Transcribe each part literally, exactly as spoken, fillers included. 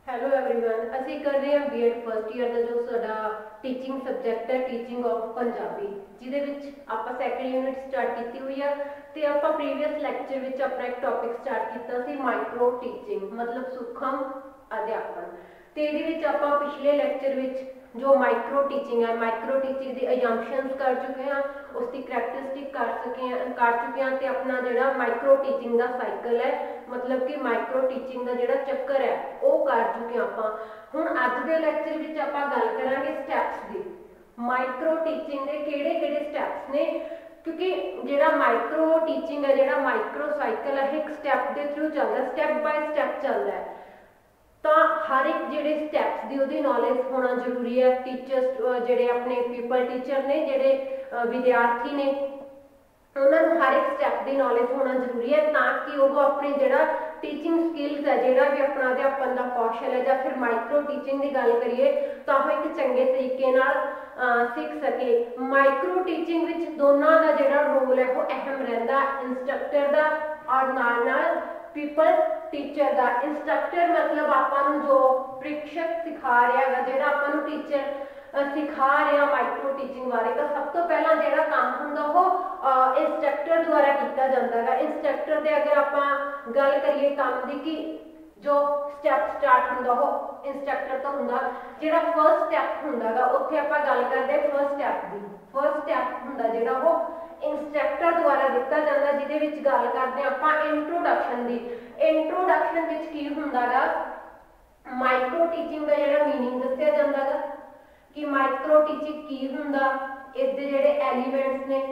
Hello everyone, ਅਸੀਂ कर रहे हैं बी एड फर्स्ट ईयर का जो साडा टीचिंग सबजैक्ट है टीचिंग ऑफ पंजाबी, जिहदे विच आपां सैकंड यूनिट स्टार्ट कीती हुई है। ते आपां प्रीवियस लैक्चर विच अपना एक टॉपिक स्टार्ट कीता सी माइक्रो टीचिंग मतलब सूखम अध्यापन। ते इहदे विच आपां पिछले लैक्चर विच जो माइक्रो टीचिंग है माइक्रो टीचिंग की एजम्पशनस कर चुके हैं, उसकी करैक्टरिस्टिक कर सके कर चुके हैं। तो अपना जो माइक्रो टीचिंग का साइकिल है मतलब कि माइक्रो टीचिंग का जो चक्कर है वो कर चुके हैं आप। हुण अज के लैक्चर विच आपां गल करांगे स्टैप्स की। माइक्रो टीचिंग के किहड़े किहड़े स्टैप्स ने, क्योंकि जो माइक्रो टीचिंग है जो माइक्रो साइकिल है एक स्टैप के थ्रू चलता है, स्टैप बाय स्टैप चलता है। तो हर एक जोड़े स्टैप्स की वो नॉलेज होना जरूरी है। टीचर्स जोड़े अपने पीपल टीचर ने जोड़े विद्यार्थी ने उन्होंने हर एक स्टैप की नॉलेज होना जरूरी है, ताकि वो अपने जोड़ा टीचिंग स्किल्स है जोड़ा भी अपना अध्यापन का कौशल है, या फिर माइक्रो टीचिंग की गल करिए तो वो एक चंगे तरीके सीख सके। माइक्रो टीचिंग विच दोनों का जोड़ा रोल है वो अहम रहा, इंस्ट्रक्टर का और नाल नाल पीपल टीचर का। इंस्ट्रक्टर मतलब आपां जो प्रशिक्षक सिखा रहा है जो आपां टीचर सिखा रहा माइक्रो टीचिंग बारे, तो सब तो पहला जो काम होंगे वो इंस्ट्रक्टर द्वारा किया जाता है। इंस्ट्रक्टर के अगर आप गल करिए काम की कि जो स्टैप स्टार्ट होंगे वो इंस्ट्रक्टर तो होंगे, जो फर्स्ट स्टैप होंगे उत्थे आप गल करते हैं फर्स्ट स्टैप की। फर्स्ट स्टैप होंगे जो वो इंस्ट्रक्टर द्वारा दिता जाता है, जिहदे विच गल करते हैं आप इंट्रोडक्शन की। इंट्रोडक्शन विच की हुंदा गा माइक्रो टीचिंग का जो मीनिंग दस्सिया जाता है कि माइक्रो टीचिंग की हुंदा, इसके जिहड़े एलीमेंट्स ने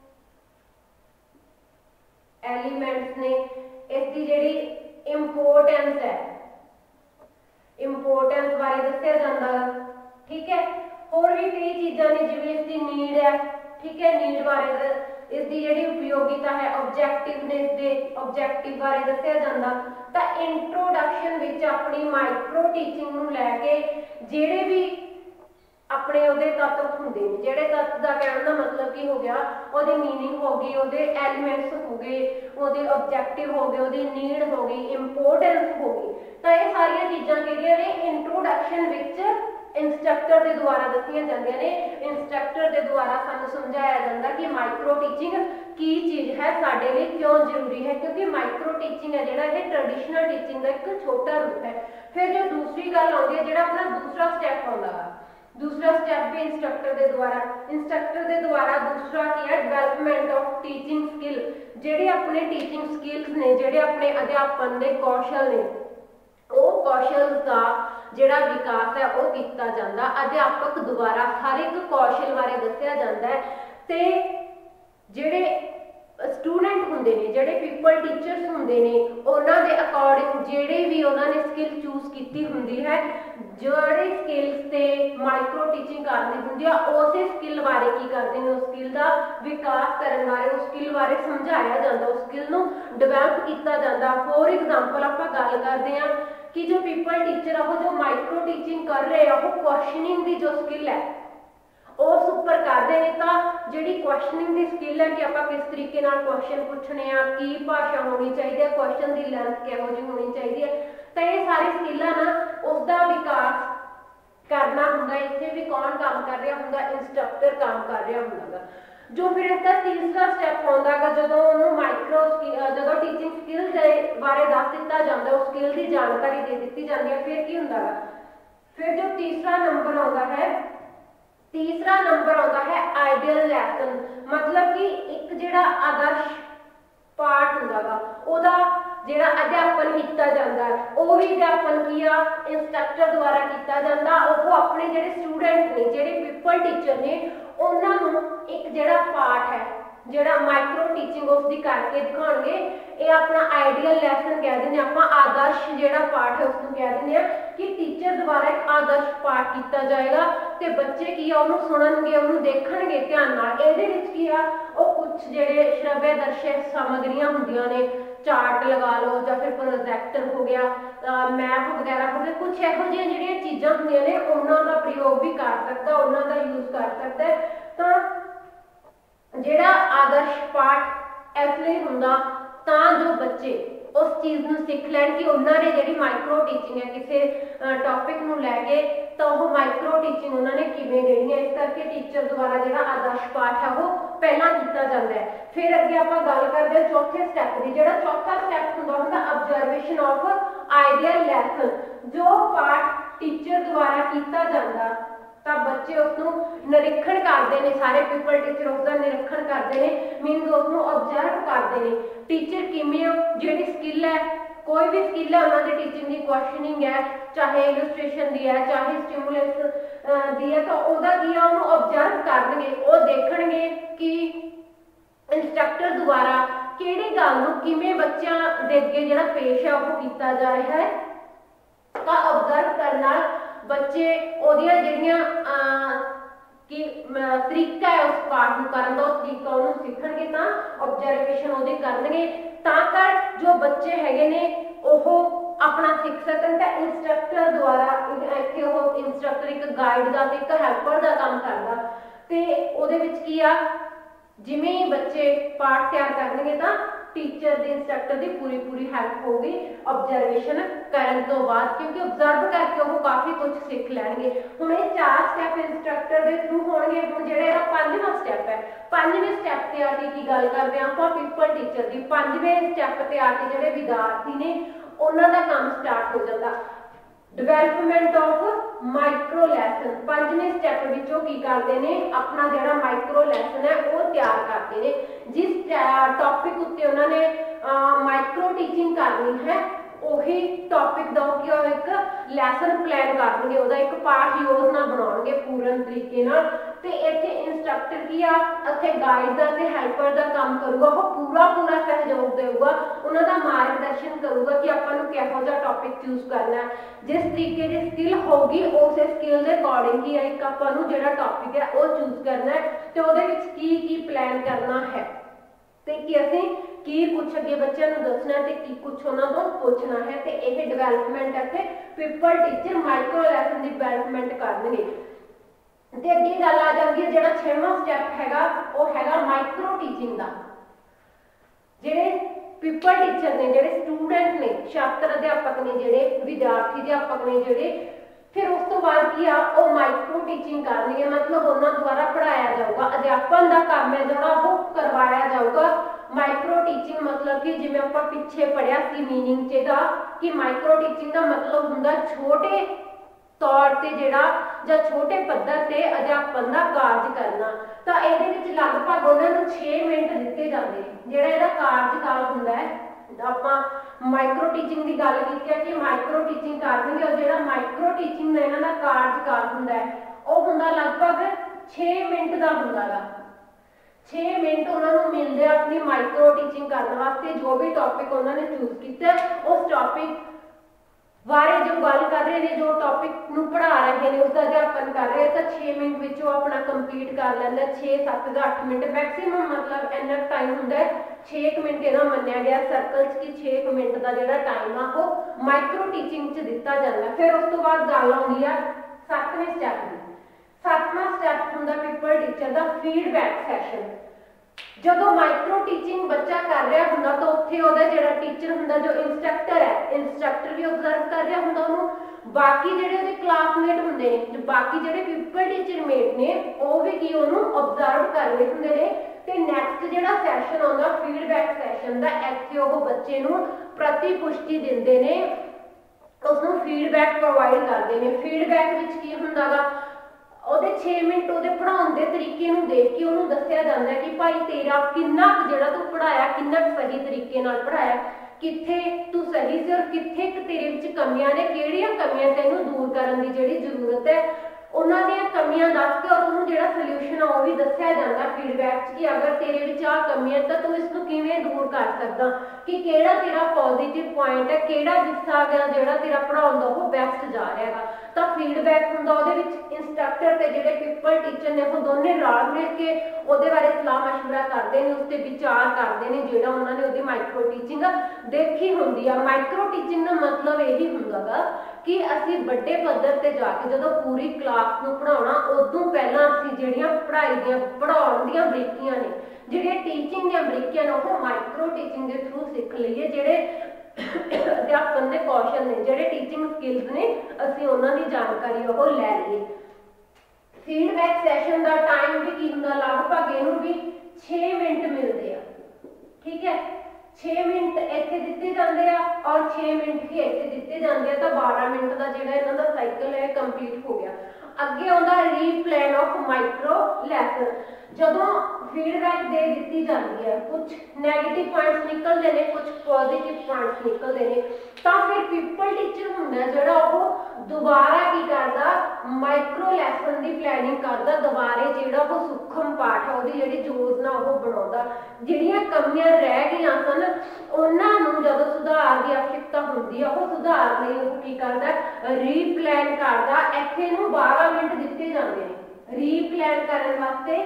एलीमेंट्स ने इसकी जिहड़ी इंपोर्टेंस है इंपोर्टेंस बारे दस्सिया जाता है। ठीक है, होर भी कई चीज़ां ने जिवें इसकी नीड है, ठीक है, नीड बारे इसकी जिहड़ी उपयोगिता है, ऑब्जैक्टिवनेस दे ऑब्जैक्टिव बारे दस्सिया जाता। तो इंट्रोडक्शन विच अपनी माइक्रो टीचिंग नूं लैके जिहड़े भी अपने उहदे तत्व होंदे ने, जिहड़े तत्व का कहण दा मतलब की हो गया उहदी मीनिंग हो गई, उहदे एलीमेंट्स हो गए, उहदे ऑब्जैक्टिव हो गए, उहदी नीड हो गई, इंपोर्टेंस हो गई। तो ये सारिया चीज़ां किहड़ियां ने इंट्रोडक्शन विच इंस्ट्रक्टर के द्वारा दसिया जांदियां ने। इंस्ट्रक्टर के द्वारा सानू समझाया जाता कि माइक्रो टीचिंग की चीज़ है, साडे लिए क्यों जरूरी है, क्योंकि माइक्रो टीचिंग है जिहड़ा ये ट्रेडिशनल टीचिंग का एक छोटा रूप है। फिर जो दूसरी गल आउंदी है जिहड़ा अपना दूसरा स्टैप आउंदा है, दूसरा स्टैप भी इंस्ट्रक्टर के द्वारा इंस्ट्रक्टर के द्वारा दूसरा की है डेवलपमेंट ऑफ टीचिंग स्किल। जिहड़े अपने टीचिंग स्किल्स ने, जिहड़े अपने अध्यापन के कौशल ने, वो कौशल का जिहड़ा विकास है वो किया जाता। अध्यापक द्वारा हर एक कौशल बारे दस्सिया जाता है। ते जिहड़े स्टूडेंट होंदे ने, जिहड़े पीपल टीचर्स होंदे ने, उन्हां दे अकॉर्डिंग जिहड़ी भी उन्हां ने स्किल चूज कीती हुंदी है, जिहड़ी स्किल्स ते माइक्रो टीचिंग करनी हुंदी है, उस स्किल बारे की करते हैं, उस स्किल का विकास करने बारे, उस स्किल बारे समझाया जाता, उस स्किल नूं डिवेलप किया जाता। फॉर एग्जाम्पल आप गल करते हैं कि जो पीपल टीचर है वो जो माइक्रो टीचिंग कर रहे हैं वो क्वेश्चनिंग की जो स्किल है उस उपर करते हैं। तो जी क्वेश्चनिंग की स्किल है कि आप किस तरीके क्वेश्चन पूछने आ, की भाषा होनी चाहिए, क्वेश्चन की लेंथ किहो जी होनी चाहिए, तो ये सारी स्किल है ना उसका विकास करना होंगे। इतने भी कौन काम कर रहा होंगे, इंस्ट्रक्टर काम कर रहा होंगे। जो फिर इसका तीसरा स्टैप आता है जो उन्होंने माइक्रो जो टीचिंग स्किल के बारे दस दिता जाता है, उस स्किल की जानकारी दे दी जाती है। फिर की होंगे, फिर जो तीसरा नंबर आता है तीसरा नंबर आता है आइडियल लैसन, मतलब कि एक जिहड़ा आदर्श पाठ होंगा उहदा जिहड़ा अध्यापन किया जाता है, वो भी अध्यापन किया इंस्ट्रक्टर द्वारा किया जाता। वो अपने जिहड़े स्टूडेंट ने, जिहड़े पीपल टीचर ने, उन्होंने एक जिहड़ा पाठ है जिहड़ा माइक्रो टीचिंग उसकी करके दिखाएंगे, ये अपना आइडियल लैसन कह दें, आप आदर्श जिहड़ा पाठ है उसको कह दें कि टीचर द्वारा एक आदर्श पाठ किया जाएगा। तो बच्चे की उन्होंने सुननगे, उन्होंने देखणगे ध्यान नाल। इहदे विच की आ वो कुछ जिहड़े श्रव्य दर्शक सामग्रियां हुंदियां ने, चार्ट लगा लो या फिर प्रोजैक्टर हो गया, मैप वगैरह हो गए, कुछ इहो जिहियां जिहड़ियां चीज़ां हुंदियां ने उन्हां दा प्रयोग भी कर सकता, उन्हां दा यूज कर सकता है। तो जिहड़ा आदर्श पाठ इसलिए हुंदा तां जो बच्चे उस चीज़ ਨੂੰ ਸਿੱਖ ਲੈਣ ਕਿ ਉਹਨਾਂ ਨੇ ਜਿਹੜੀ ਮਾਈਕਰੋ ਟੀਚਿੰਗ ਹੈ ਕਿਸੇ ਟੌਪਿਕ ਨੂੰ ਲੈ ਕੇ ਤਾਂ ਉਹ ਮਾਈਕਰੋ ਟੀਚਿੰਗ ਉਹਨਾਂ ਨੇ ਕਿਵੇਂ ਦੇਣੀ ਹੈ। ਇਸ ਕਰਕੇ ਟੀਚਰ ਦੁਆਰਾ ਜਿਹੜਾ ਆਦਰਸ਼ ਪਾਠ ਹੈ ਉਹ ਪਹਿਲਾਂ ਕੀਤਾ ਜਾਂਦਾ ਹੈ। ਫਿਰ ਅੱਗੇ ਆਪਾਂ ਗੱਲ ਕਰਦੇ ਹਾਂ ਚੌਥੇ ਸਟੈਪ ਦੀ। ਜਿਹੜਾ ਚੌਥਾ ਸਟੈਪ ਹੁੰਦਾ ਹੁੰਦਾ ਆਬਜ਼ਰਵੇਸ਼ਨ ਆਫ ਆਈਡੀਅਲ ਲੈਸਨ। ਜੋ ਪਾਠ ਟੀਚਰ ਦੁਆਰਾ ਕੀਤਾ ਜਾਂਦਾ ਤਾਂ ਬੱਚੇ ਉਸਨੂੰ ਨਿਰੀਖਣ ਕਰਦੇ ਨੇ, ਸਾਰੇ ਪੀਪਲ ਟੀਚਰ ਉਸਦਾ ਨਿਰੀਖਣ ਕਰਦੇ ਨੇ, ਮੀਨਸ ਉਸਨੂੰ ਆਬਜ਼ਰਵ ਕਰਦੇ ਨੇ। ਟੀਚਰ ਕਿਵੇਂ ਜਿਹੜੀ ਸਕਿੱਲ ਹੈ, ਕੋਈ ਵੀ ਸਕਿੱਲ ਹੈ ਉਹਨਾਂ ਦੀ ਟੀਚਿੰਗ ਦੀ, ਕੁਐਸਚਨਿੰਗ ਹੈ, ਚਾਹੇ ਇਲਸਟ੍ਰੇਸ਼ਨ ਦੀ ਹੈ, ਚਾਹੇ ਸਟਿਮੂਲਸ ਦੀ ਹੈ, ਤਾਂ ਉਹਦਾ ਕੀ ਆ ਉਹਨੂੰ ਆਬਜ਼ਰਵ ਕਰਨਗੇ। ਉਹ ਦੇਖਣਗੇ ਕਿ ਇੰਸਟ੍ਰਕਟਰ ਦੁਆਰਾ ਕਿਹੜੀ ਗੱਲ ਨੂੰ ਕਿਵੇਂ ਬੱਚਿਆਂ ਦੇ ਅੱਗੇ ਜਿਹੜਾ ਪੇਸ਼ ਹੈ ਉਹ ਕੀਤਾ ਜਾ ਰਿਹਾ ਹੈ। ਤਾਂ ਆਬਜ਼ਰਵ ਕਰਨ ਨਾਲ ਬੱਚੇ ਉਹਦੀਆਂ ਜਿਹੜੀਆਂ ਕਿ ਤਰੀਕਾ ਹੈ ਉਸ ਪਾਠ ਨੂੰ ਕਰਨ ਦਾ, ਉਹ ਤਰੀਕਾ ਉਹਨੂੰ ਸਿੱਖਣਗੇ ਤਾਂ ਆਬਜ਼ਰਵੇਸ਼ਨ ਉਹਦੇ ਕਰਨਗੇ, ਤਾਂ ਕਰ ਜੋ ਬੱਚੇ ਹੈਗੇ ਨੇ ਉਹ ਆਪਣਾ ਸਿੱਖ ਸਕਣ। ਤਾਂ ਇੰਸਟ੍ਰਕਟਰ ਦੁਆਰਾ ਇੱਥੇ ਉਹ ਇੰਸਟ੍ਰਕਟਰ ਇੱਕ ਗਾਈਡ ਦਾ ਤੇ ਇੱਕ ਹੈਲਪਰ ਦਾ ਕੰਮ ਕਰਦਾ, ਤੇ ਉਹਦੇ ਵਿੱਚ ਕੀ ਆ ਜਿਵੇਂ ਹੀ ਬੱਚੇ ਪਾਠ ਤਿਆਰ ਕਰਨਗੇ ਤਾਂ ਟੀਚਰ ਦੇ ਇੰਸਟ੍ਰਕਟਰ ਦੀ ਪੂਰੀ ਪੂਰੀ ਹੈਲਪ ਹੋਊਗੀ ਆਬਜ਼ਰਵੇਸ਼ਨ ਕਰਨ ਤੋਂ ਬਾਅਦ, ਕਿਉਂਕਿ ਆਬਜ਼ਰਵ ਕਰਕੇ ਉਹ ਕਾਫੀ ਕੁਝ ਸਿੱਖ ਲੈਣਗੇ। ਹੁਣ ਇਹ ਚਾਰ ਸਟੈਪ ਇੰਸਟ੍ਰਕਟਰ ਦੇ ਥਰੂ ਹੋਣਗੇ। ਹੁਣ ਜਿਹੜਾ ਇਹਦਾ ਪੰਜਵਾਂ ਸਟੈਪ ਹੈ, ਪੰਜਵੇਂ ਸਟੈਪ ਤੇ ਆ ਕੇ ਕੀ ਗੱਲ ਕਰਦੇ ਹਾਂ ਆਪਾਂ ਪੀਪਲ ਟੀਚਰ ਦੀ। ਪੰਜਵੇਂ ਸਟੈਪ ਤੇ ਆ ਕੇ ਜਿਹੜੇ ਵਿਦਿਆਰਥੀ ਨੇ ਉਹਨਾਂ ਦਾ ਕੰਮ ਸਟਾਰਟ ਹੋ ਜਾਂਦਾ ਡਿਵੈਲਪਮੈਂਟ ਆਫ ਮਾਈਕਰੋ ਲੈਸਨ। ਪੰਜਵੇਂ ਸਟੈਪ ਵਿੱਚੋਂ ਕੀ ਕਰਦੇ ਨੇ ਆਪਣਾ ਜਿਹੜਾ ਮਾਈਕਰੋ ਲੈਸਨ ਹੈ ਉਹ ਤਿਆਰ ਕਰਦੇ ਨੇ। ਜਿਸ ਟੌਪਿਕ ਉੱਤੇ ਉਹਨਾਂ ਨੇ ਮਾਈਕਰੋ ਟੀਚਿੰਗ ਕਰਨੀ ਹੈ ਉਹੀ ਟੌਪਿਕ ਦਾ ਕੀ ਉਹ ਇੱਕ ਲੈਸਨ ਪਲਾਨ ਕਰਨਗੇ, ਉਹਦਾ ਇੱਕ ਪਾਠ ਯੋਜਨਾ ਬਣਾਉਣਗੇ ਪੂਰਨ ਤਰੀਕੇ ਨਾਲ। ਤੇ ਇੱਥੇ ਇੰਸਟ੍ਰਕਟਰ ਕੀ ਆ ਇੱਥੇ ਗਾਈਡ ਦਾ ਤੇ ਹੈਲਪਰ ਦਾ ਕੰਮ ਕਰੂਗਾ। ਉਹ ਪੂਰਾ ਪੂਰਾ ਸਹਿਯੋਗ ਦੇਊਗਾ, ਉਹਨਾਂ ਦਾ ਮਾਰਗਦਰਸ਼ਨ ਕਰੂਗਾ ਕਿ ਆਪਾਂ ਨੂੰ ਕਿਹੋ ਜਿਹਾ ਟੌਪਿਕ ਚੂਜ਼ ਕਰਨਾ ਹੈ। ਜਿਸ ਤਰੀਕੇ ਦੀ ਸਕਿੱਲ ਹੋਊਗੀ ਉਸੇ ਸਕਿੱਲ ਦੇ ਅਕੋਰਡਿੰਗ ਹੀ ਇੱਕ ਆਪਾਂ ਨੂੰ ਜਿਹੜਾ ਟੌਪਿਕ ਹੈ ਉਹ ਚੂਜ਼ ਕਰਨਾ ਹੈ ਤੇ ਉਹਦੇ ਵਿੱਚ ਕੀ ਕੀ ਪਲਾਨ ਕਰਨਾ ਹੈ ਤੇ ਕਿ ਅਸੀਂ ਕੀ ਕੁਛ ਅੱਗੇ ਬੱਚਿਆਂ ਨੂੰ ਦੱਸਣਾ ਤੇ ਕੀ ਕੁਛ ਉਹਨਾਂ ਤੋਂ ਪੁੱਛਣਾ ਹੈ। ਤੇ ਇਹ ਡਿਵੈਲਪਮੈਂਟ ਇੱਥੇ ਪੀਪਲ ਟੀਚਰ ਮਾਈਕਰੋ ਲੈਸਨ ਦੀ ਡਿਵੈਲਪਮੈਂਟ ਕਰਨਗੇ। ਤੇ ਅੱਗੇ ਗੱਲ ਆ ਜਾਂਦੀ ਹੈ ਜਿਹੜਾ ਛੇਵਾਂ ਸਟੈਪ ਹੈਗਾ ਉਹ ਹੈਗਾ ਮਾਈਕਰੋ ਟੀਚਿੰਗ ਦਾ। ਜਿਹੜੇ ਪੀਪਲ ਟੀਚਰ ਨੇ, ਜਿਹੜੇ ਸਟੂਡੈਂਟ ਨੇ, ਛਾਤਰ ਅਧਿਆਪਕ ਨੇ, ਜਿਹੜੇ ਵਿਦਿਆਰਥੀ ਅਧਿਆਪਕ ਨੇ, ਜਿਹੜੇ ਫਿਰ ਉਸ ਤੋਂ ਬਾਅਦ ਕੀ ਆ ਉਹ ਮਾਈਕਰੋ ਟੀਚਿੰਗ ਕਰਨੀ ਹੈ, ਮਤਲਬ ਉਹਨਾਂ ਦੁਆਰਾ ਪੜ੍ਹਾਇਆ ਜਾਊਗਾ। ਅਧਿਆਪਨ ਦਾ ਕੰਮ ਹੈ ਜਿਹੜਾ ਉਹ ਕਰਵਾਇਆ ਜਾਊਗਾ। ਮਾਈਕਰੋ ਟੀਚਿੰਗ ਮਤਲਬ ਕਿ ਜਿਵੇਂ ਆਪਾਂ ਪਿੱਛੇ ਪੜ੍ਹਿਆ ਸੀ ਮੀਨਿੰਗ 'ਚ ਇਹਦਾ ਕਿ ਮਾਈਕਰੋ ਟੀਚਿੰਗ ਦਾ ਮਤਲਬ ਹੁੰਦਾ ਛੋਟੇ ਤੌਰ ਤੇ ਜਿਹੜਾ ਜਾਂ ਛੋਟੇ ਪੱਧਰ ਤੇ ਅਧਿਆਪਨ ਦਾ ਕਾਰਜ ਕਰਨਾ। ਤਾਂ ਇਹਦੇ ਵਿੱਚ ਲਗਭਗ ਉਹਨਾਂ ਨੂੰ ਛੇ ਮਿੰਟ ਦਿੱਤੇ ਜਾਂਦੇ ਨੇ। ਜਿਹੜਾ ਇਹਦਾ ਕਾਰਜਕਾਲ ਹੁੰਦਾ ਹੈ, ਆਪਾਂ ਮਾਈਕਰੋ ਟੀਚਿੰਗ ਦੀ ਗੱਲ ਕੀਤੀ ਹੈ ਕਿ ਮਾਈਕਰੋ ਟੀਚਿੰਗ ਕਰਨਗੇ, ਔਰ ਜਿਹੜਾ ਮਾਈਕਰੋ ਟੀਚਿੰਗ ਦਾ ਇਹਨਾਂ ਦਾ ਕਾਰਜਕਾਲ ਹੁੰਦਾ ਹੈ ਉਹ ਹੁੰਦਾ ਲਗਭਗ ਛੇ ਮਿੰਟ ਦਾ ਹੁੰਦਾ ਗਾ। ਛੇ ਮਿੰਟ ਉਹਨਾਂ ਨੂੰ ਮਿਲਦੇ ਆਪਣੀ ਮਾਈਕਰੋ ਟੀਚਿੰਗ ਕਰਨ ਵਾਸਤੇ। ਜੋ ਵੀ ਟੌਪਿਕ ਉਹਨਾਂ ਨੇ ਚੂਜ਼ ਕੀਤਾ ਉਸ ਟੌਪਿਕ ਬਾਰੇ ਜੋ ਗੱਲ ਕਰ ਰਹੇ ਨੇ, ਜੋ ਟੌਪਿਕ ਨੂੰ ਪੜ੍ਹਾ ਰਹੇ ਨੇ, ਉਸਦਾ ਅਧਿਆਪਨ ਕਰ ਰਹੇ ਤਾਂ ਛੇ ਮਿੰਟ ਵਿੱਚ ਉਹ ਆਪਣਾ ਕੰਪਲੀਟ ਕਰ ਲੈਂਦਾ। ਛੇ ਸੱਤ ਜਾਂ ਅੱਠ ਮਿੰਟ ਮੈਕਸਿਮਮ, ਮਤਲਬ ਇੰਨਾ ਟਾਈਮ ਹੁੰਦਾ ਹੈ। ਛੇ ਕੁ ਮਿੰਟ ਇਹਦਾ ਮੰਨਿਆ ਗਿਆ ਸਰਕਲ 'ਚ ਕਿ ਛੇ ਕੁ ਮਿੰਟ ਦਾ ਜਿਹੜਾ ਟਾਈਮ ਆ ਉਹ ਮਾਈਕਰੋ ਟੀਚਿੰਗ 'ਚ ਦਿੱਤਾ ਜਾਂਦਾ। ਫਿਰ ਉਸ ਤੋਂ ਬਾਅਦ ਗੱਲ ਆਉਂਦੀ ਆ ਸੱਤਵੇਂ ਸਟੈਪ ਦੀ। ਸੱਤਵਾਂ ਸਟੈਪ ਹੁੰਦਾ ਪੀਪਲ ਟੀਚਰ ਦਾ ਫੀਡਬੈਕ ਸੈਸ਼ਨ। ਜਦੋਂ ਮਾਈਕਰੋ ਟੀਚਿੰਗ ਬੱਚਾ ਕਰ ਰਿਹਾ ਹੁੰਦਾ ਤਾਂ ਉੱਥੇ ਉਹਦਾ ਜਿਹੜਾ ਟੀਚਰ ਹੁੰਦਾ, ਜੋ ਇੰਸਟ੍ਰਕਟਰ ਹੈ, ਇੰਸਟ੍ਰਕਟਰ ਵੀ ਆਬਜ਼ਰਵ ਕਰ ਰਿਹਾ ਹੁੰਦਾ ਉਹਨੂੰ। ਬਾਕੀ ਜਿਹੜੇ ਉਹਦੇ ਕਲਾਸਮੇਟ ਹੁੰਦੇ ਨੇ, ਬਾਕੀ ਜਿਹੜੇ ਪੀਪਲ ਟੀਚਰ ਮੇਟ ਨੇ, ਉਹ ਵੀ ਕੀ ਉਹਨੂੰ ਆਬਜ਼ਰਵ ਕਰ ਰਹੇ ਹੁੰਦੇ ਨੇ। ਤੇ ਨੈਕਸਟ ਜਿਹੜਾ ਸੈਸ਼ਨ ਆਉਂਦਾ ਫੀਡਬੈਕ ਸੈਸ਼ਨ ਦਾ, ਇੱਥੇ ਉਹ ਬੱਚੇ ਨੂੰ ਪ੍ਰਤੀ ਪੁਸ਼ਟੀ ਦਿੰਦੇ ਨੇ, ਉਸਨੂੰ ਫੀਡਬੈਕ ਪ੍ਰੋਵਾਈਡ ਕਰਦੇ ਨੇ। ਫੀਡਬੈਕ ਵਿੱਚ ਕੀ ਹੁੰਦਾ ਗਾ ਉਹਦੇ ਛੇ ਮਿੰਟ ਉਹਦੇ ਪੜ੍ਹਾਉਣ ਦੇ ਤਰੀਕੇ ਨੂੰ ਦੇਖ ਕੇ ਉਹਨੂੰ ਦੱਸਿਆ ਜਾਂਦਾ ਕਿ ਭਾਈ ਤੇਰਾ ਕਿੰਨਾ ਕੁ ਜਿਹੜਾ ਤੂੰ ਪੜ੍ਹਾਇਆ ਕਿੰਨਾ ਕੁ ਸਹੀ ਤਰੀਕੇ ਨਾਲ ਪੜ੍ਹਾਇਆ, ਕਿੱਥੇ ਤੂੰ ਸਹੀ ਸੀ ਔਰ ਕਿੱਥੇ ਕੁ ਤੇਰੇ ਵਿੱਚ ਕਮੀਆਂ ਨੇ, ਕਿਹੜੀਆਂ ਕਮੀਆਂ ਤੈਨੂੰ ਦੂਰ ਕਰਨ ਦੀ ਜਿਹੜੀ ਜ਼ਰੂਰਤ ਹੈ, ਉਹਨਾਂ ਦੀਆਂ ਕਮੀਆਂ ਦੱਸ ਕੇ ਔਰ ਉਹਨੂੰ ਜਿਹੜਾ ਸੋਲਿਊਸ਼ਨ ਆ ਉਹ ਵੀ ਦੱਸਿਆ ਜਾਂਦਾ ਫੀਡਬੈਕ 'ਚ ਕਿ ਅਗਰ ਤੇਰੇ ਵਿੱਚ ਆਹ ਕਮੀ ਹੈ ਤਾਂ ਤੂੰ ਇਸ ਨੂੰ ਕਿਵੇਂ ਦੂਰ ਕਰ ਸਕਦਾ, ਕਿ ਕਿਹੜਾ ਤੇਰਾ ਪੋਜ਼ਿਟਿਵ ਪੁਆਇੰਟ ਹੈ, ਕਿਹੜਾ ਹਿੱਸਾ ਹੈਗਾ ਜਿਹੜਾ ਤੇਰਾ ਪੜ੍ਹਾਉਣ ਦਾ ਉਹ ਬੈਸਟ ਜਾ ਰਿਹਾ ਹੈਗਾ। ਤਾਂ ਫੀਡਬੈਕ ਹੁੰਦਾ ਉਹਦੇ ਵਿੱਚ ਇੰਸਟ੍ਰਕਟਰ ਤੇ ਜਿਹੜੇ ਪੀਪਲ ਟੀਚਰ ਨੇ ਉਹ ਦੋਨੇ ਰਲ ਮਿਲ ਕੇ ਉਹਦੇ ਬਾਰੇ ਸਲਾਹ ਮਸ਼ਵਰਾ ਕਰਦੇ ਨੇ, ਉਸ ਤੇ ਵਿਚਾਰ ਕਰਦੇ ਨੇ ਜਿਹੜਾ ਉਹਨਾਂ ਨੇ ਉਹਦੀ ਮਾਈਕਰੋ ਟੀਚਿੰਗ ਦੇਖੀ ਹੁੰਦੀ ਆ। ਮਾਈਕਰੋ ਟੀਚਿੰਗ ਦਾ ਮਤਲਬ ਇਹੀ ਹੁੰਦਾ ਗਾ ਕਿ ਅਸੀਂ ਵੱਡੇ ਪੱਧਰ ਤੇ ਜਾ ਕੇ ਜਦੋਂ ਪੂਰੀ ਕਲਾਸ ਨੂੰ ਪੜ੍ਹਾਉਣਾ, ਉਦੋਂ ਪਹਿਲਾਂ ਅਸੀਂ ਜਿਹੜੀਆਂ ਪੜ੍ਹਾਈ ਦੀਆਂ ਪੜ੍ਹਾਉਣ ਦੀਆਂ ਬਰੀਕੀਆਂ ਨੇ, ਜਿਹੜੀਆਂ ਟੀਚਿੰਗ ਦੀਆਂ ਬਰੀਕੀਆਂ ਨੇ ਉਹ ਮਾਈਕਰੋ ਟੀਚਿੰਗ ਦੇ ਥਰੂ ਸਿੱਖ ਲਈਏ। ਜਿਹੜੇ अध्यापन के कौशल ने जिहड़े टीचिंग स्किल्स ने असीं उन्हां दी जानकारी ओह लै लईए। फीडबैक सैशन का टाइम भी की हुंदा लगभग इहनूं भी छे मिनट मिलते हैं, ठीक है। छे मिनट इत्थे दिते जांदे आ और छे मिनट ही इत्थे दिते जांदे आ, तो बारह मिनट का जिहड़ा इन्हां दा साइकिल है कंप्लीट हो गया। अगे आउंदा रीप्लान ऑफ माइक्रो लैसन। जदों फीडबैक दे दित्ती जाती है, कुछ नैगेटिव पॉइंट्स निकलते हैं, कुछ पॉजिटिव पॉइंट्स निकलते हैं, तो फिर पीपल टीचर हुंदा जिहड़ा ओह दोबारा की करदा माइक्रो लैसन की प्लैनिंग करदा, दोबारे जिहड़ा ओह सूखम पाठ है उहदी जिहड़ी योजना ओह बनाउंदा। जिहड़ियां कमियां रह गईयां सन उन्हां नूं जदों सुधार की आवश्यकता हुंदी है, ओह सुधार लई ओह की करदा रीप्लान करदा। इत्थे नूं बारह मिनट दिते जांदे ने रीप्लान करन वास्ते।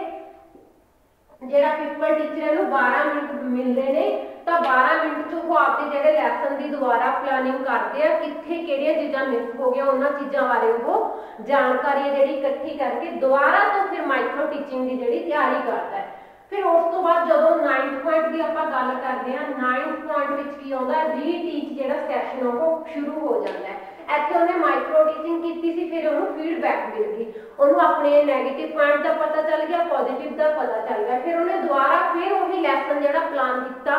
जिहड़ा पीपल टीचर है बारह मिनट मिलते हैं, तो बारह मिनट च वो आपके जिहड़े लैसन की दोबारा प्लानिंग करते हैं, कित्थे किहड़ियां चीज़ां मिस हो गई उन्हां चीज़ां बारे वो जानकारी जिहड़ी इकट्ठी करके दोबारा तो फिर माइक्रो टीचिंग की जिहड़ी तैयारी करता है। फिर उस तो बाद जदों नाइन्थ पॉइंट की आपां गल करते हैं, नाइन्थ पॉइंट विच की आउंदा रीटीच जिहड़ा सैशन वो शुरू हो जाता है। इत्थे उन्हें माइक्रो टीचिंग की सी, फिर उन्होंने फीडबैक मिल गई, उन्होंने अपने नैगेटिव पॉइंट का पता चल गया, पॉजिटिव का पता चल गया। फिर उन्हें दोबारा फिर वही लैसन जिहड़ा प्लान किया,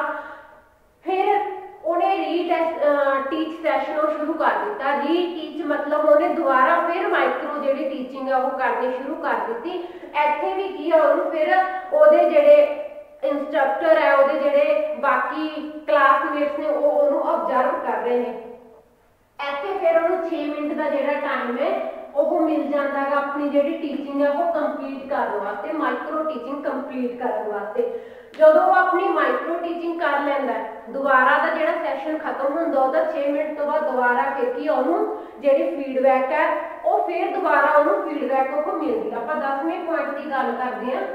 फिर उन्हें री टीच सैशन शुरू कर दिता। री टीच मतलब उन्हें दोबारा फिर माइक्रो जिहड़ी टीचिंग है वो करनी शुरू कर दी। इत्थे भी की उन्होंने फिर उहदे जिहड़े इंस्ट्रक्टर है, उहदे जिहड़े बाकी क्लासमेट्स ने वो उन्होंने ऑब्जर्व कर रहे हैं। इत्थे फिर उन्होंने छे मिनट का जिहड़ा टाइम है वो मिल जाता है अपनी जिहड़ी टीचिंग है वो कंप्लीट करने वास्ते, माइक्रो टीचिंग कंप्लीट करने वास्ते। जदों वो अपनी माइक्रो टीचिंग कर लैंदा है, दोबारा का जिहड़ा सैशन खत्म हुंदा उहदा छे मिनट तो बाद दोबारा फिर की उहनूं जिहड़ी फीडबैक है वो फिर दोबारा उहनूं फीडबैक वो मिलदी। आपां दसवें पॉइंट की गल करदे हां,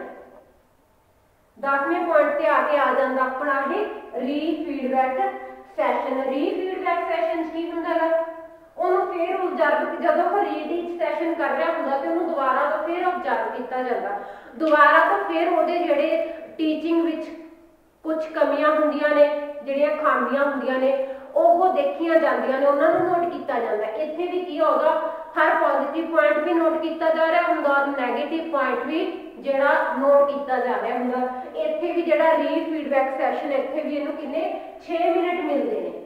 दसवें पॉइंट ते आके आ जांदा अपना ये refeedback session. Refeedback session की हुंदा है उन्होंने फिर ऑब्जर्व, जब वो रीटीच सैशन कर रहा होंगे तो उन्होंने दोबारा तो फिर ऑब्जर्व किया जाता, दोबारा तो फिर वो जिहड़े टीचिंग विच कुछ कमियां होंदियां ने, जिहड़ियां खामियां होंदियां ने वो देखियां जांदियां ने, उन्होंने नोट किया जाता है। इत्थे भी की होगा हर पॉजिटिव पॉइंट भी नोट किया जा रहा होंगे और नैगेटिव पॉइंट भी जिहड़ा नोट किया जा रहा होंगे। इत्थे भी जिहड़ा री फीडबैक सैशन इत्थे भी इहनूं किन्ने छे मिनट मिलते हैं,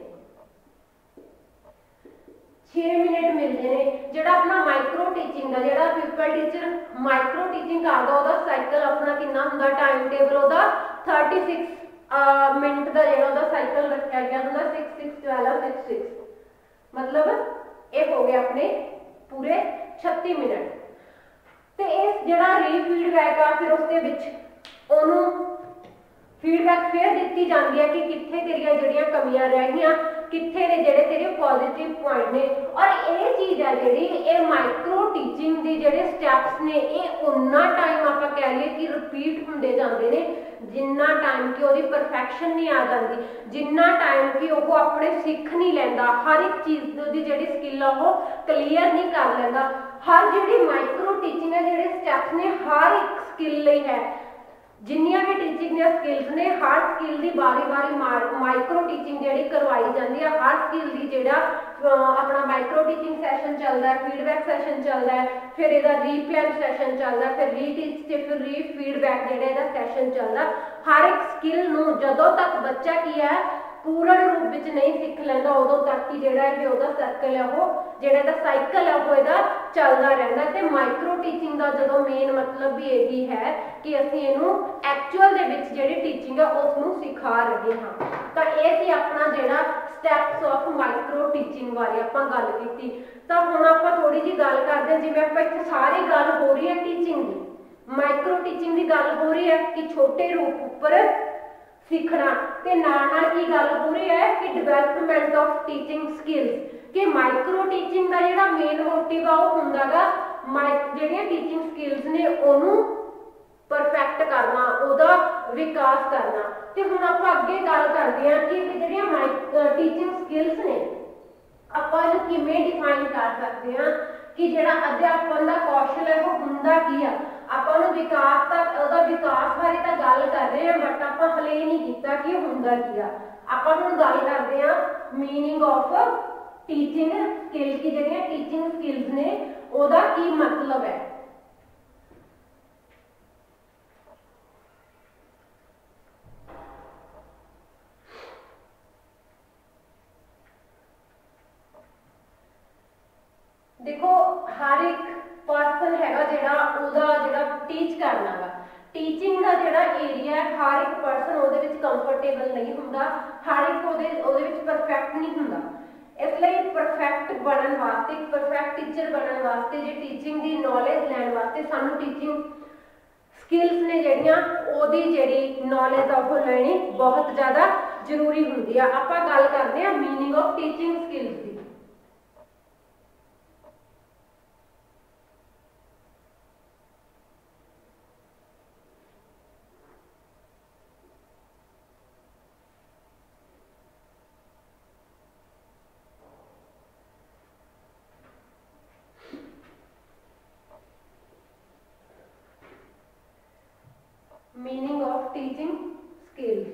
छे मिनट मिलते हैं। जिहड़ा अपना माइक्रो टीचिंग का जिहड़ा पीपल टीचर माइक्रो टीचिंग करदा उहदा साइकिल अपना कितना हुंदा, टाइम टेबल उहदा थर्टी सिक्स मिनट का जिहड़ा उहदा साइकिल रखा गया हुंदा, six six twelve six six मतलब ये हो गया अपने पूरे छत्ती मिनट। तो इस जिहड़ा री फीडबैक आ फिर उसके विच उहनूं फीडबैक फिर दी जाती है कि कित्थे तेरियां जिहड़ियां कमियां रह गईयां, कित्थे ने जिहड़े तेरे पॉजिटिव पॉइंट ने। और ये चीज़ है जिहड़ी ये माइक्रो टीचिंग के जिहड़े स्टैप्स ने ये उन्ना टाइम आपां कह लईए कि रिपीट हुंदे जांदे ने जिन्ना टाइम कि उहदी परफैक्शन नहीं आ जाती, जिन्ना टाइम कि वो अपने सीख नहीं लैंदा, हर एक चीज़ की जिहड़ी स्किल आ वो क्लीयर नहीं कर लैंदा। हर जिहड़ी माइक्रो टीचिंग है जिहड़े स्टैप्स ने हर एक स्किल लई है, जिन्नियां भी टीचिंग दी स्किल्स ने हर स्किल की बारी बारी माइक्रो टीचिंग जिहड़ी करवाई जाती है। हर स्किल की जिहड़ा अपना माइक्रो टीचिंग सैशन चलता है, फीडबैक सैशन चलता है, फिर इहदा रीप्लान सैशन चलता है, फिर री टीच से फिर री फीडबैक जिहड़ा इहदा सैशन चलता। हर एक स्किल नूं जदों तक बच्चा की है पूर्ण रूप विच नहीं सीख लैंदा उदों तक ही जिहड़ा है उहदा सर्कल है वो जिहड़ा इहदा साइकिल है वो इहदा चलदा रहिंदा। ते माइक्रो टीचिंग का जदों मेन मतलब भी यही है कि असीं इहनूं एक्चुअल दे विच जिहड़ी टीचिंग है उसनूं सिखा रहे हां। तां इह सी अपना जिहड़ा स्टैप्स ऑफ माइक्रो टीचिंग बारे आपां गल कीती। तां हुण आपां थोड़ी जी गल करदे हां, जिवें आपां इत्थे सारी गल हो रही है टीचिंग दी, माइक्रो टीचिंग की गल हो रही है कि छोटे रूप उपर सीखना, ते नाल नाल की गल हो रही है कि डिवेलपमेंट ऑफ टीचिंग स्किल्स, कि माइक्रो टीचिंग का जिहड़ा मेन मोटिव आ वो हुंदा गा जिहड़ियां टीचिंग स्किल्स ने ओनू परफेक्ट करना, ओहदा विकास करना। ते हुण आपां अगे गल करदे हां कि जिहड़ियां टीचिंग स्किल्स ने आपां इहनूं किवें डिफाइन कर सकदे हां कि जिहड़ा अध्यापन का कौशल है वो हुंदा की आ। आपां नूं विकास तक ओहदा विकास बारे तां गल कर रहे हैं, बट आपां हले नहीं कीता कि हुंदा की आ। आपां हुण गल करदे हां मीनिंग ऑफ टीचिंग स्किल की जगह टीचिंग स्किल्स ने ओदा की मतलब है। देखो हर एक पर्सन हैगा जिहड़ा ओदा जिहड़ा टीच करना वा टीचिंग का जिहड़ा एरिया है हर एक पर्सन ओहदे विच कंफर्टेबल नहीं हुंदा, हर एक ओहदे ओहदे विच परफेक्ट नहीं हुंदा। इसलिए परफेक्ट बनने वास्ते परफेक्ट टीचर बनने वास्ते जे टीचिंग की नॉलेज लैण वास्ते सानू टीचिंग स्किल्स ने जिहड़ियां ओहदी जिहड़ी नॉलेज आ ओह लैणी बहुत ज़्यादा जरूरी हुंदी आ। आपां गल करदे आ मीनिंग ऑफ टीचिंग स्किल्स दी। मीनिंग ऑफ टीचिंग स्किल्स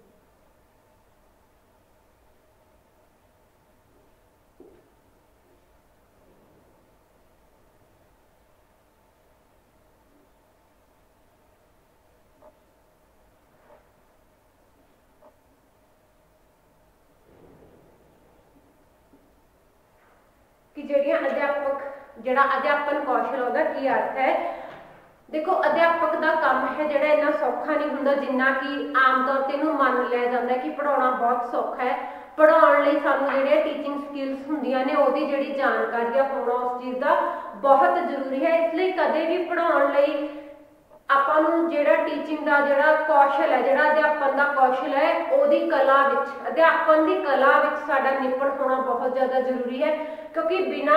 कि जिहड़ियां अध्यापक जिहड़ा अध्यापन कौशल ओहदा की अर्थ है। देखो अध्यापक का काम है जिहड़ा इन्ना सौखा नहीं हुंदा जिन्ना कि आम तौर ते इहनूं मान लिया जाता है कि पढ़ाउणा बहुत सौखा है। पढ़ाउण लई सानूं जिहड़ियां टीचिंग स्किल्स हुंदियां ने ओहदी जिहड़ी जानकारी आ होना उस चीज़ का बहुत जरूरी है। इसलिए कदे भी पढ़ाउण लई आपां नूं जिहड़ा टीचिंग का जिहड़ा कौशल है जिहड़ा अध्यापन का कौशल है ओहदी कला विच अध्यापन की कला विच साडा निपुण होना बहुत ज़्यादा जरूरी है। क्योंकि बिना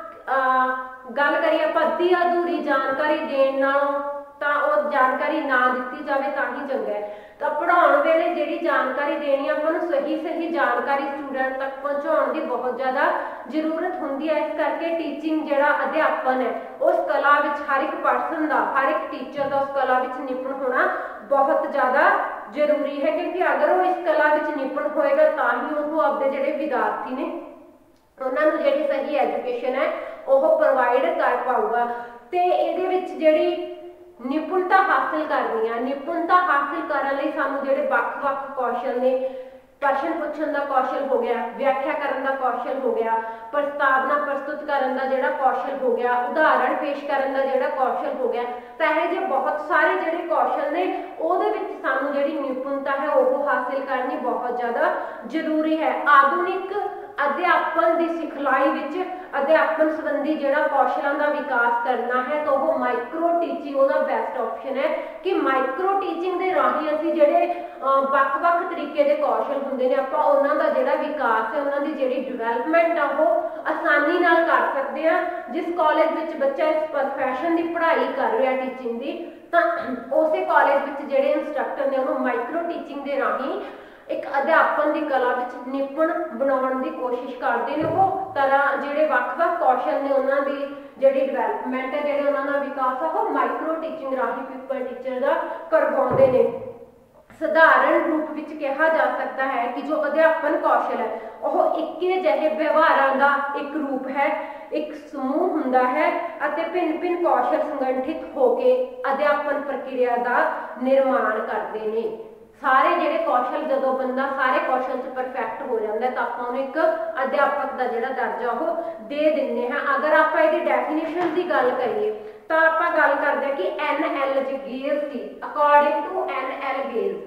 गल करिए आपां अद्धी अधूरी जानकारी देण नालों तां ओह जानकारी ना दित्ती जावे तां ही चंगा है। तो पढ़ाउण वेले जिहड़ी जानकारी देनी आपां नूं सही सही जानकारी स्टूडेंट तक पहुँचाउण की बहुत ज़्यादा जरूरत हुंदी है। इस करके टीचिंग जिहड़ा अध्यापन है उस कला विच हर एक पर्सन का हर एक टीचर का उस कला विच निपुण होना बहुत ज़्यादा जरूरी है। क्योंकि अगर वो इस कला विच निपुण होएगा तां ही वो अपने जिहड़े विद्यार्थी ने उन्होंने जिहड़ी सही एजुकेशन है वह प्रोवाइड कर पाऊगा। तो ये जिहड़ी निपुणता हासिल करनी है निपुणता हासिल करने लई सानूं जिहड़े वख-वख कौशल ने प्रश्न पूछण का कौशल हो गया, व्याख्या करने का कौशल हो गया, प्रस्तावना प्रस्तुत करने का जिहड़ा कौशल हो गया, उदाहरण पेश करने का जिहड़ा कौशल हो गया। तो यह जो बहुत सारे जिहड़े कौशल ने उहदे विच सानूं जिहड़ी निपुणता है वह हासिल करनी बहुत ज़्यादा जरूरी है। आधुनिक अध्यापन की सिखलाई विच अध्यापन संबंधी जिहड़ा कौशलों का विकास करना है तो वह माइक्रो टीचिंग उहदा बेस्ट ऑप्शन है कि माइक्रो टीचिंग के राही असीं जिहड़े वख-वख तरीके के कौशल हुंदे ने आपां उन्हां दा जिहड़ा विकास है उन्हां दी जिहड़ी डिवेलपमेंट आ वो आसानी नाल कर सकते हैं। जिस कॉलेज विच बच्चा इस प्रोफैशन की पढ़ाई कर रहा टीचिंग की तां उस कॉलेज विच जिहड़े इंस्ट्रक्टर ने उन्होंने माइक्रो टीचिंग के राही एक अध्यापन की कला विच निपुण बनाउण की कोशिश करते हैं। वो तरह जिहड़े वख-वख कौशल ने उन्होंने जिहड़ी डिवेलपमेंट है जिहड़े उन्होंने विकास है वो माइक्रो टीचिंग राही पीपल टीचर का करवाउंदे ने। साधारण रूप विच कहा जा सकता है कि जो अध्यापन कौशल है वह इक्के जिहे व्यवहारां का एक रूप है, एक समूह हुंदा है अते भिन्न भिन्न कौशल संगठित होकर अध्यापन प्रक्रिया का निर्माण करते हैं। सारे जिहड़े कौशल जदों बंदा सारे कौशल च परफेक्ट हो जाता है तो आप उन्हें एक अध्यापक का जिहड़ा दर्जा वो दे दिंदे हैं। अगर आप इसकी डेफिनेशन की गल करिए तो आप गल करते हैं कि एन एल गेज की according to N L Gage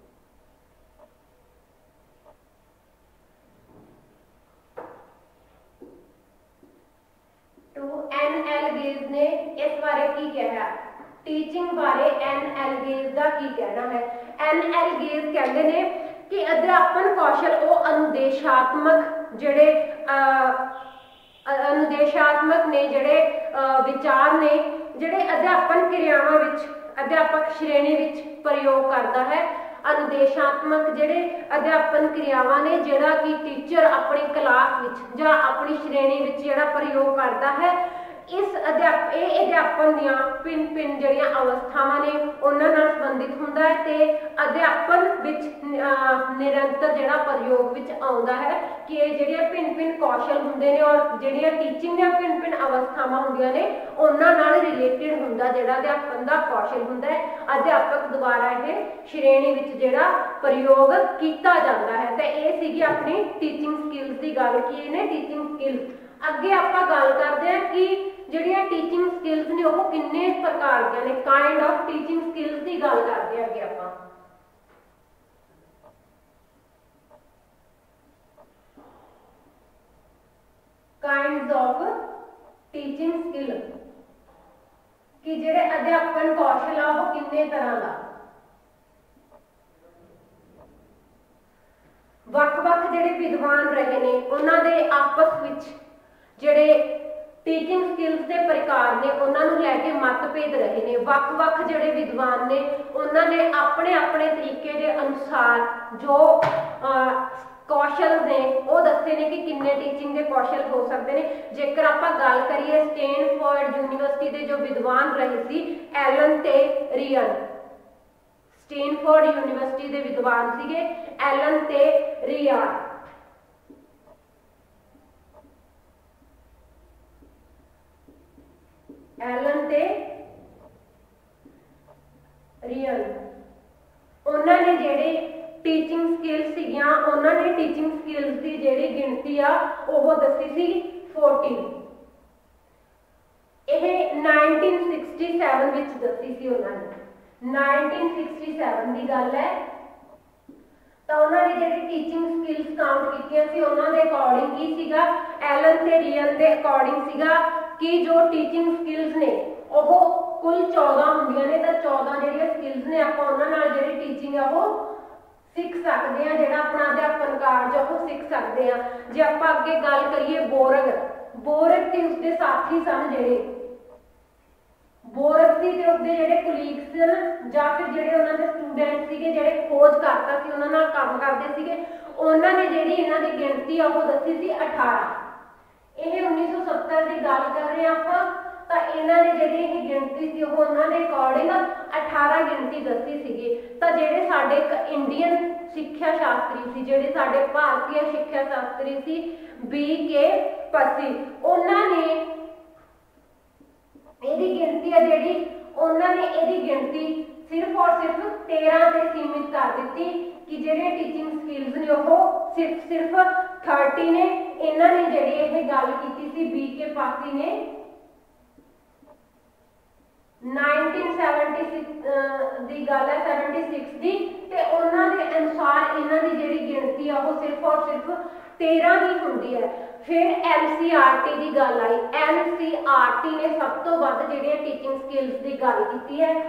to N L Gage ने इस बारे की कहा टीचिंग बारे एन एल गेज का की कहना है। एन एल गेज कहते हैं कि अध्यापन कौशल वो अनुदेशात्मक जिहड़े अनुदेशात्मक ने जिहड़े विचार ने जिहड़े अध्यापन क्रियावां विच अध्यापक श्रेणी विच प्रयोग करता है। अनुदेशात्मक जिहड़े अध्यापन क्रियावां ने जिहड़ा कि टीचर अपनी क्लास विच जां अपनी श्रेणी विच जिहड़ा प्रयोग करता है इस अध्याप ये अध्यापन दियां भिन्न भिन्न जिहड़ियां अवस्थावां ने उन्हां नाल संबंधित हुंदा है ते अध्यापन विच निरंतर जिहड़ा प्रयोग विच आउंदा है कि ये जिहड़ियां भिन्न भिन्न कौशल हुंदे ने और जिहड़ियां टीचिंग ਦੀਆਂ भिन्न भिन्न अवस्थावां हुंदियां ने उन्हां नाल रिलेटेड हुंदा जिहड़ा अध्यापन दा कौशल हुंदा है अध्यापक द्वारा ये श्रेणी विच जिहड़ा प्रयोग कीता जांदा है। ते ये सीगी अपनी टीचिंग स्किल्स दी गल कि इहने टीचिंग स्किल्स अगे आपां गल करदे हां कि ਜਿਹੜੀਆਂ ਟੀਚਿੰਗ ਸਕਿੱਲਸ ਨੇ ਉਹ ਕਿੰਨੇ ਪ੍ਰਕਾਰ ਦੀਆਂ ਨੇ ਕਾਈਂਡ ਆਫ ਟੀਚਿੰਗ ਸਕਿੱਲਸ ਦੀ ਗੱਲ ਕਰਦੇ ਅੱਗੇ ਆਪਾਂ ਕਾਈਂਡਸ ਆਫ ਟੀਚਿੰਗ ਸਕਿੱਲ ਕਿ ਜਿਹੜੇ ਅਧਿਆਪਨ ਕੌਸ਼ਲ ਆ ਉਹ ਕਿੰਨੇ ਤਰ੍ਹਾਂ ਦਾ ਵੱਖ-ਵੱਖ ਜਿਹੜੇ ਵਿਦਵਾਨ ਰਹੇ ਨੇ ਉਹਨਾਂ ਦੇ ਆਪਸ ਵਿੱਚ ਜਿਹੜੇ टीचिंग स्किल्स के प्रकार ने उन्होंने लैके मतभेद रहे ने वख-वख जिहड़े विद्वान ने उन्होंने अपने अपने तरीके के अनुसार जो कौशल ने वो दसे ने कि किन्ने टीचिंग के कौशल हो सकते हैं। जेकर आपां गल करिए स्टैनफोर्ड यूनीवर्सिटी के जो विद्वान रहे सी एलन ते रियन स्टैनफोर्ड यूनीवर्सिटी के विद्वान सीगे एलन ते रियन एलन ते रियन उन्होंने जेडे टीचिंग स्किल्स सीगियां उन्होंने टीचिंग स्किल्स की जेडी गिनती आ वो दसी सी फोर्टीन यह नाइनटीन सिक्सटी सैवन विच दसी सी उन्होंने नाइनटीन सिक्सटी सैवन की गल है तो उन्होंने जेडी टीचिंग स्किल्स काउंट कीतियां सी उन्होंने अकॉर्डिंग की सीगा एलन ते रियन के अकॉर्डिंग सीगा कि जो टीचिंग स्किल्स ने वो कुल चौदह होंदियां ने तो चौदह जिहड़ियां स्किल्स ने आपां उन्हां नाल जिहड़ी टीचिंग है वो सीख सकते हैं जिहड़ा अपना अध्यापन कार्य है वो सीख सकते हैं। जे आपां अगे गल करिए बोरग बोरग ते उसके साथी सन जिहड़े बोरग सी ते उसके जिहड़े कुलीग्स सन जां फिर जिहड़े उन्हां दे स्टूडेंट सीगे जिहड़े खोज करता सी उन्हां नाल काम करदे सीगे उन्हां ने जिहड़ी इन्हां दी गिणती आ वो दसी सी अठारह ਇਹ उन्नीस सौ सत्तर की गल कर रहे हैं ਆਪਾਂ ਤਾਂ ਇਹਨਾਂ ਨੇ ਜਿਹੜੀ ਇਹ ਗਿਣਤੀ ਸੀ ਉਹ ਉਹਨਾਂ ਦੇ ਅਕੋਰਡਿੰਗ अठारह ਗਿਣਤੀ ਦੱਸੀ ਸੀਗੀ। ਤਾਂ ਜਿਹੜੇ ਸਾਡੇ ਇੱਕ ਇੰਡੀਅਨ ਸਿੱਖਿਆ ਸ਼ਾਸਤਰੀ ਸੀ ਜਿਹੜੇ ਸਾਡੇ ਭਾਰਤੀ ਸਿੱਖਿਆ ਸ਼ਾਸਤਰੀ ਸੀ ਬੀ ਕੇ ਪਸੀ ਉਹਨਾਂ ਨੇ ਇਹਦੀ ਗਿਣਤੀ ਹੈ ਜਿਹੜੀ ਉਹਨਾਂ ਨੇ ਇਹਦੀ ਗਿਣਤੀ सिर्फ और सिर्फ तेरह से सीमित कर दी कि जेडे टीचिंग स्किल्स ने वो सिर्फ सिर्फ थर्टी ने इन्होंने जेडी ये गल की सी बी के पासी ने नाइनटीन सैवनटी सिक्स दी गल है सैवनटी सिक्स दी ते उन्होंने अनुसार इन्हों की जेडी गिणती है वो सिर्फ और सिर्फ तेरह ही होंदी है। फिर एन सी आर टी की गल आई एन सी आर टी ने सब तो वध जेडी टीचिंग स्किल्स की गल की है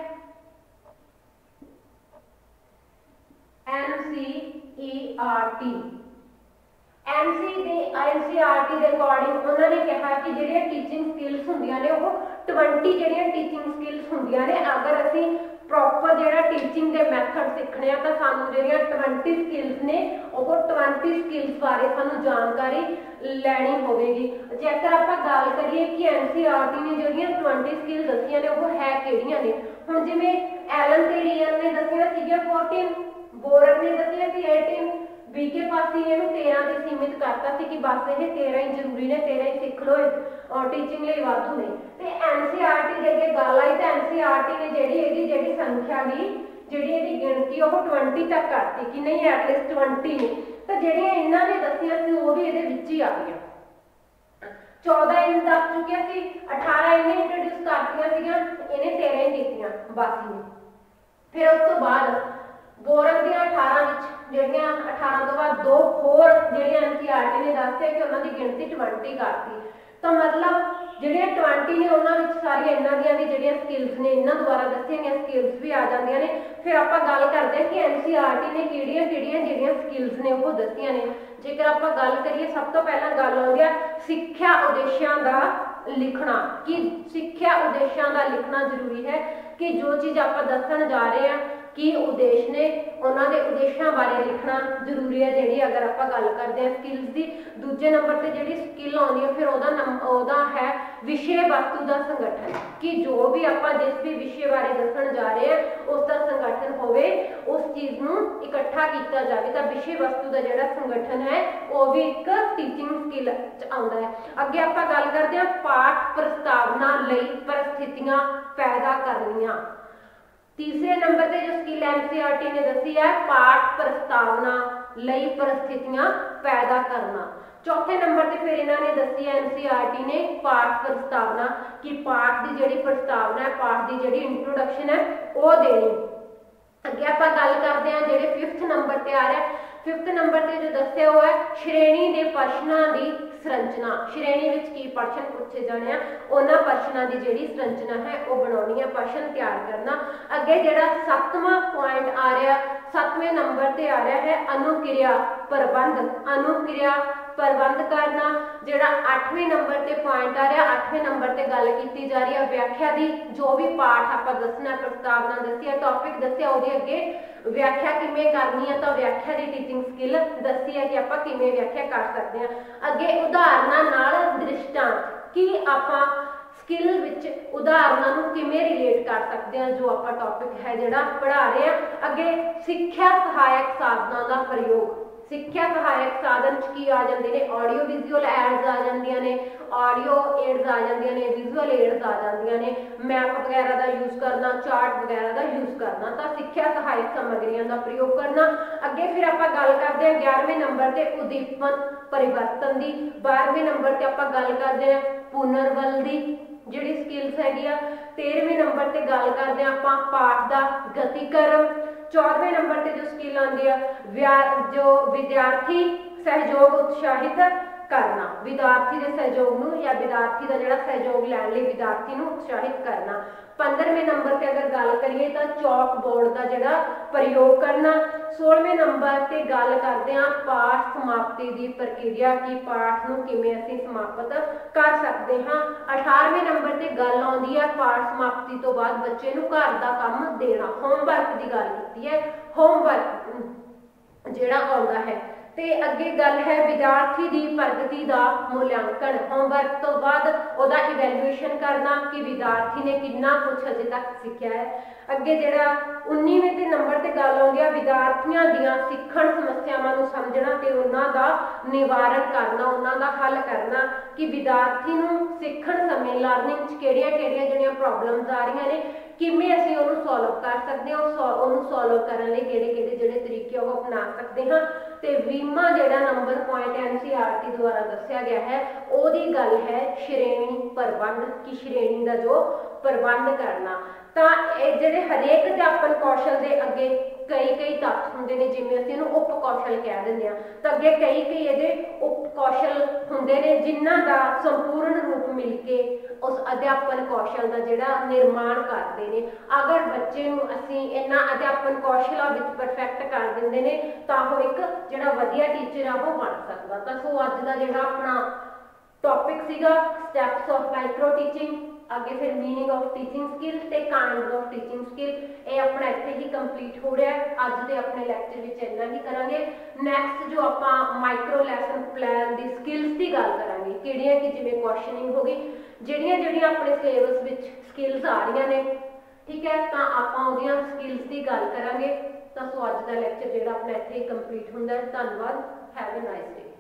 N C E R T N C दे एन सी आर टी के अकॉर्डिंग उन्होंने कहा कि जिहड़ियां टीचिंग स्किल्स हुंदियां ने वो ट्वेंटी जिहड़ियां टीचिंग स्किल्स हुंदियां ने अगर असीं प्रॉपर जिहड़ा टीचिंग के मैथड सीखने तो सानूं जिहड़ियां ट्वेंटी स्किल्स ने वो ट्वेंटी स्किल्स बारे सानूं जानकारी लैनी होवेगी। जेकर आपां गल करिए कि एन सी आर टी ने जिहड़ियां ट्वेंटी स्किल्स दसियां ने वो है किहड़ियां ने हुण जिवें एलन ते रियन ने दसियां सीगियां फोर्टीन बोरग ने दसिया सी अठारह बी के पासी ने तेरह से सीमित करता सी कि बस ये तेरह ही जरूरी ने तेरह ही सीख लो और टीचिंग लिए वाधू नहीं। तो एन सी आर टी के गल आई तो एन सी आर टी ने जी यही जी संख्या की जी गिणती वो ट्वेंटी तक करती कि नहीं एटलीस्ट ट्वेंटी ने तो ਜਿਹੜੀਆਂ ਇਹਨਾਂ ਨੇ दसिया सी वो भी ਇਹਦੇ ਵਿੱਚ ही आ गई। चौदह इन दस चुकिया सी अठारह इन्हें इंट्रोड्यूस करतियां सीगियां इन्हें तेरह ही कीतियां बाकी ने। फिर उस तो बाद बोरग दी अठारह विच ਜਿਹੜੀਆਂ अठारह तो बाद दो होर ਜਿਹੜੀਆਂ एन सी आर टी ने दस्सिया कि उन्हां दी गिणती ट्वेंटी करती तो मतलब ਜਿਹੜੀਆਂ ट्वेंटी ने उन्हां विच सारियां इन्हां ਦੀਆਂ भी ਜਿਹੜੀਆਂ स्किल्स ने इन्हां द्वारा दस्सियां गईयां स्किल्स भी आ जांदियां ने। फिर आपां गल करदे हां कि एन सी आर टी ने किहड़ियां किहड़ियां ਜਿਹੜੀਆਂ स्किल्स ने वो दस्सियां ने। जेकर आपां गल करिए सब तो पहला गल आउंदी है सिੱਖਿਆ उद्देश्यां दा लिखना कि सिੱਖਿਆ उद्देश्यां दा लिखना जरूरी है कि जो चीज़ आपां दस्सण जा रहे हैं कि उद्देश्य ने उन्होंने उद्देश्यों बारे लिखना जरूरी है। जी अगर आप गल करते हैं स्किल्स की दूजे नंबर पर जी स्किल आउंदी है फिर ओदा नंबर ओदा है विषय वस्तु का संगठन, कि जो भी आप जिस भी विषय बारे दसन जा रहे हैं उसका संगठन होवे, उस चीज़ को इकट्ठा किया जाए, तो विषय वस्तु का जोड़ा संगठन है वो भी एक टीचिंग स्किल आता है। अगे आप गल करते हैं पाठ प्रस्तावना लई परिस्थितियां पैदा करनिया। तीसरे नंबर पे जो स्किल एनसीईआरटी ने दसी है पाठ प्रस्तावना लई परिस्थितियां पैदा करना। चौथे नंबर पे फिर इन्होंने दसी है एनसीईआरटी ने पाठ प्रस्तावना, कि पाठ की जिहड़ी प्रस्तावना है, पाठ की जिहड़ी इंट्रोडक्शन है वो देनी। अगे आप गल करते हैं जिहड़े फिफ्थ नंबर पे आ रहा है, फिफ्थ नंबर पे जो दस्या हुआ है श्रेणी के प्रश्नों की संरचना, श्रेणी विच की प्रश्न पूछे जाने उन्होंने प्रश्नों की जिहड़ी संरचना है वो बनानी है, प्रश्न तैयार करना। अगे जिहड़ा सत्तवां पॉइंट आ रहा, सत्तवें नंबर पे आ रहा है अनुक्रिया प्रबंध, अनुक्रिया प्रबंध करना। जिहड़ा अठवें नंबर पे पॉइंट आ रहा, अठवें नंबर पे गल की जा रही है व्याख्या की, जो भी पाठ आप दसना प्रस्तावना दसी है टॉपिक दसिया उहदे अगे व्याख्या किमें करनी है, तो व्याख्या की टीचिंग स्किल दसी है कि आप किमें व्याख्या कर सकते हैं। अगे उदाहरणों नाल दृष्टांत, कि आप स्किल विच उदाहरणों को किमें रिलेट कर सकते हैं, जो आप टॉपिक है जिहड़ा पढ़ा रहे हैं। अगे सिक्ख्या सहायक साधनों का प्रयोग, सिक्ख्या सहायक साधन की आ जाते हैं ऑडियो विजुअल एड्स आ जांदियां ने, ऑडियो एड्स आ जांदियां ने, विजुअल एड्स आ जांदियां ने, मैप वगैरह का यूज़ करना, चार्ट वगैरह का यूज़ करना, तो सिक्ख्या सहायक सामग्रियों का प्रयोग करना। अगे फिर आप गल करते हैं ग्यारहवें नंबर पे उद्दीपन परिवर्तन की, बारहवें नंबर पे आप गल करते हैं पुनर्बल की जिहड़ी स्किल्स हैगी आ, तेरहवें नंबर पे गल करते हैं आप पाठ का गतिकरण, चौदहवें नंबर पे जो स्किल आती है जो विद्यार्थी सहयोग उत्साहित करना, विद्यार्थी के सहयोग नूं या विद्यार्थी का जिहड़ा सहयोग लैण लई विद्यार्थी नूं उत्साहित करना। पंद्रहवें नंबर पे अगर गल करिए तो चौक बोर्ड का जिहड़ा प्रयोग करना। सोलहवें नंबर पे गल करते हैं पाठ समाप्ति की प्रक्रिया, की पाठ नूं किवें असीं समाप्त कर सकते हाँ। अठारहवें नंबर पे गल आउंदी है पाठ समाप्ति तो बाद बच्चे नूं घर दा काम देना, होमवर्क की गल कीती है, होमवर्क जिहड़ा आउंदा है। ते अगे गल है विद्यार्थी की प्रगति का मूल्यांकन, होमवर्क तो बाद उहदा इवैल्यूएशन करना कि विद्यार्थी ने कितना कुछ अजे तक सीखा है। अगे जिहड़ा उन्नीवें ते नंबर ते गल आउंदी है विद्यार्थियों दीयां सीखण समस्यावां नूं समझना ते उन्हां दा निवारण करना, उन्हां दा हल करना, कि विद्यार्थी नूं सीखण समय लर्निंग च किहड़ियां-किहड़ियां जिहड़ियां प्रॉब्लम्स आ रहीआं ने किवें असीं उहनूं सॉल्व कर सकते हैं, उहनूं सॉल्व करन लई किहड़े-किहड़े जिहड़े तरीके वो अपना सकते हैं। ते बीसवां जिहड़ा नंबर पॉइंट एनसीईआरटी द्वारा दस्सिया गया है ओहदी गल है श्रेणी प्रबंध, की श्रेणी का जो प्रबंध करना। तो ये जिहड़े हरेक अध्यापन कौशल के अगे कई कई तत्त होंदे ने, जिवें असीं इहनूं उप कौशल कह दिंदे हां, तो अगे कई कई इहदे उप कौशल होंदे ने जिन्हां दा संपूर्ण रूप मिल के उस अध्यापन कौशल का जिहड़ा निर्माण करते हैं। अगर बच्चे नूं असीं इन्हां अध्यापन कौशलों विच परफेक्ट कर दिंदे ने तां ओह एक जिहड़ा वधिया टीचर आ वो बन सकदा। तां सो अज दा जिहड़ा अपना टॉपिक सीगा स्टैप्स ऑफ माइक्रो टीचिंग, आगे फिर मीनिंग ऑफ टीचिंग स्किल ते काइंड ऑफ टीचिंग स्किल, ये अपना इत्थे ही कंप्लीट हो रहा है। अज दे अपने लैक्चर विच इन्ना ही करांगे। नैक्सट जो आपां माइक्रो लैसन प्लान दी स्किल्स की गल करांगे, किहड़ियां कि जिवें क्वेश्चनिंग हो गई, जिहड़ियां जिहड़ियां अपने सिलेबस विच स्किल्स आ रही ने, ठीक है, तां आपां उहदियां स्किल्स की गल करांगे। तां सो अज दा लैक्चर जिहड़ा अपना इत्थे ही कंप्लीट हुंदा है। धन्नवाद, हैव अ नाइस डे।